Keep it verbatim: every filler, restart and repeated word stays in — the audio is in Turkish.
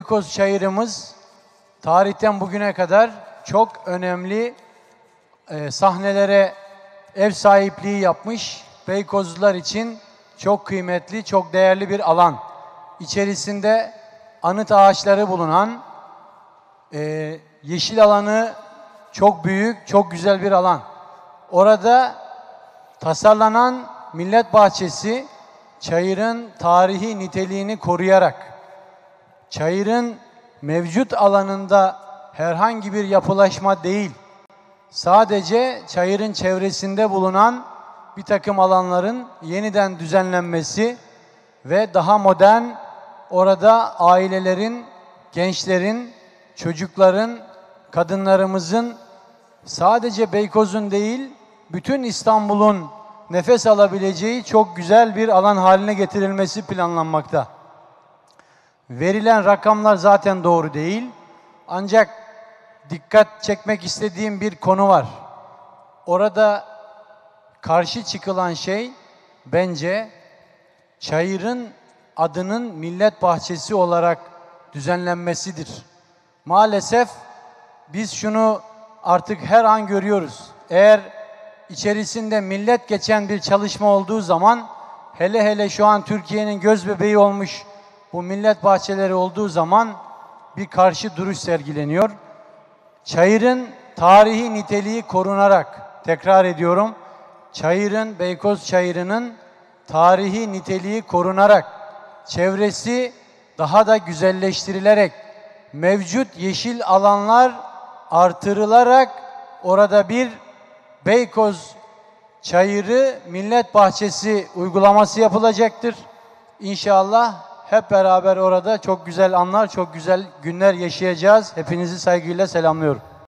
Beykoz Çayırımız tarihten bugüne kadar çok önemli e, sahnelere ev sahipliği yapmış. Beykozlular için çok kıymetli, çok değerli bir alan. İçerisinde anıt ağaçları bulunan, e, yeşil alanı çok büyük, çok güzel bir alan. Orada tasarlanan millet bahçesi, çayırın tarihi niteliğini koruyarak, çayırın mevcut alanında herhangi bir yapılaşma değil, sadece çayırın çevresinde bulunan bir takım alanların yeniden düzenlenmesi ve daha modern, orada ailelerin, gençlerin, çocukların, kadınlarımızın, sadece Beykoz'un değil, bütün İstanbul'un nefes alabileceği çok güzel bir alan haline getirilmesi planlanmakta. Verilen rakamlar zaten doğru değil. Ancak dikkat çekmek istediğim bir konu var. Orada karşı çıkılan şey bence çayırın adının millet bahçesi olarak düzenlenmesidir. Maalesef biz şunu artık her an görüyoruz. Eğer içerisinde millet geçen bir çalışma olduğu zaman, hele hele şu an Türkiye'nin gözbebeği olmuş bu millet bahçeleri olduğu zaman bir karşı duruş sergileniyor. Çayırın tarihi niteliği korunarak, tekrar ediyorum, çayırın, Beykoz Çayırı'nın tarihi niteliği korunarak, çevresi daha da güzelleştirilerek, mevcut yeşil alanlar artırılarak orada bir Beykoz Çayırı Millet Bahçesi uygulaması yapılacaktır. İnşallah hep beraber orada çok güzel anlar, çok güzel günler yaşayacağız. Hepinizi saygıyla selamlıyorum.